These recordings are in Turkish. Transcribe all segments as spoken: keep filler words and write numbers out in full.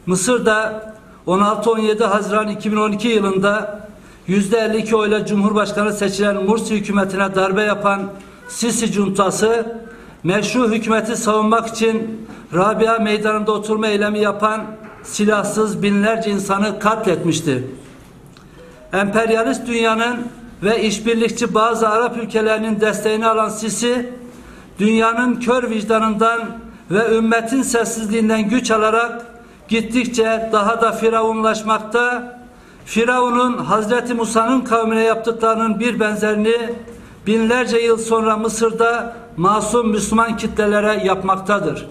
Mısır'da on altı on yedi Haziran iki bin on iki yılında yüzde elli iki oyla Cumhurbaşkanı seçilen Mursi hükümetine darbe yapan Sisi cuntası, meşru hükümeti savunmak için Rabia Meydanı'nda oturma eylemi yapan silahsız binlerce insanı katletmişti. Emperyalist dünyanın ve işbirlikçi bazı Arap ülkelerinin desteğini alan Sisi, dünyanın kör vicdanından ve ümmetin sessizliğinden güç alarak gittikçe daha da firavunlaşmakta, Firavun'un Hazreti Musa'nın kavmine yaptıklarının bir benzerini binlerce yıl sonra Mısır'da masum Müslüman kitlelere yapmaktadır.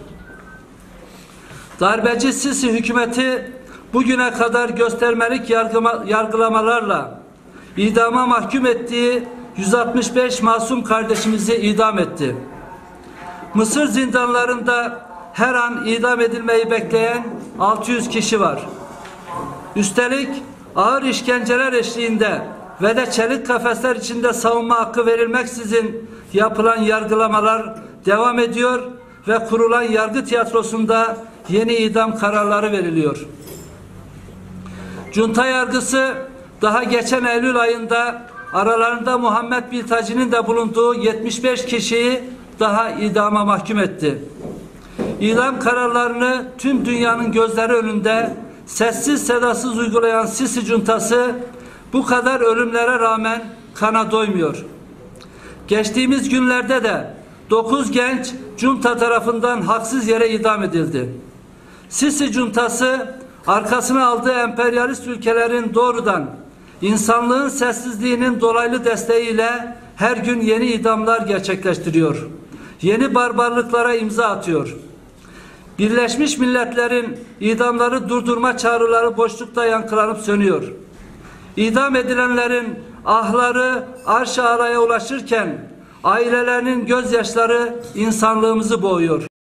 Darbeci Sisi hükümeti bugüne kadar göstermelik yargıma, yargılamalarla idama mahkum ettiği yüz altmış beş masum kardeşimizi idam etti. Mısır zindanlarında her an idam edilmeyi bekleyen altı yüz kişi var. Üstelik ağır işkenceler eşliğinde ve de çelik kafesler içinde savunma hakkı verilmeksizin yapılan yargılamalar devam ediyor ve kurulan yargı tiyatrosunda yeni idam kararları veriliyor. Junta yargısı daha geçen Eylül ayında aralarında Muhammed Biltaci'nin de bulunduğu yetmiş beş kişiyi daha idama mahkum etti. İdam kararlarını tüm dünyanın gözleri önünde sessiz sedasız uygulayan Sisi cuntası bu kadar ölümlere rağmen kana doymuyor. Geçtiğimiz günlerde de dokuz genç junta tarafından haksız yere idam edildi. Sisi cuntası arkasına aldığı emperyalist ülkelerin doğrudan insanlığın sessizliğinin dolaylı desteğiyle her gün yeni idamlar gerçekleştiriyor. Yeni barbarlıklara imza atıyor. Birleşmiş Milletler'in idamları durdurma çağrıları boşlukta yankılanıp sönüyor. İdam edilenlerin ahları arş-ı alaya ulaşırken ailelerinin gözyaşları insanlığımızı boğuyor.